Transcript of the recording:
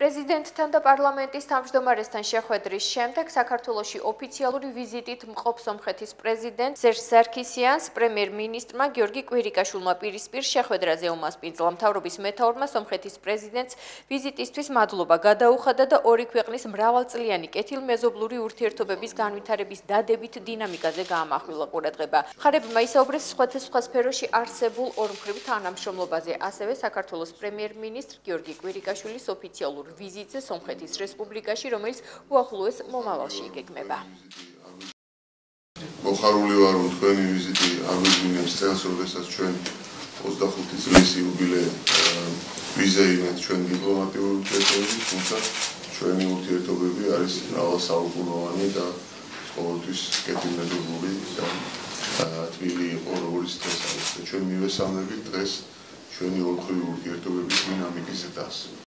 პრეზიდენტთან და პარლამენტის თავმჯდომარესთან შეხვედრის შემდეგ საქართველოში ოფიციალური ვიზიტით მყოფ სომხეთის პრეზიდენტ სერჟ სარქისიანს პრემიერ-მინისტრმა გიორგი კვირიკაშვილმა პირისპირ შეხვედრაზე უმასპინძლა. მთავრობის მეთაურმა სომხეთის პრეზიდენტს ვიზიტისთვის მადლობა გადაუხადა და ორი ქვეყნის მრავალწლიანი კეთილმეზობლური ურთიერთობების განვითარების დადებით დინამიკაზე გაამახვილა ყურადღება. მხარებმა ისაუბრეს სხვადასხვა სფეროში არსებულ ორმხრივ თანამშრომლობაზე, ასევე საქართველოს პრემიერ-მინისტრ გიორგი კვირიკაშვილის ოფიციალურ ვიზიტზე სომხეთის რესპუბლიკაში, რომელიც უახლოეს მომავალში იგეგმება. მოხარული ვარ, რომ თქვენი ვიზიტი აგვიგვინებს წელს, როდესაც ჩვენ 25 წლის იუბილე ვიზეიმეთ ჩვენ დიპლომატიური ურთიერთობები, თუმცა ჩვენი ურთიერთობები არის მრავალსაუკუნოვანი და ყოველთვის კეთილმეზობლური და თბილი იყო, როგორც დღეს არის. ჩვენ მივესალმებით დღეს ჩვენი ორმხრივი ურთიერთობების დინამიკის ზრდას.